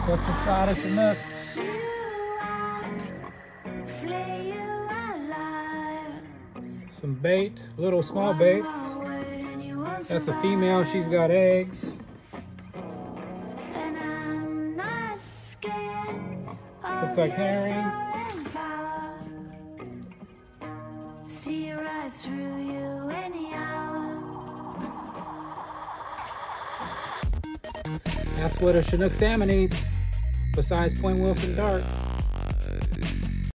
What's inside a Chinook? Some bait, little small baits. That's a female, she's got eggs. Looks like herring. That's what a Chinook salmon eats, besides Point Wilson darts.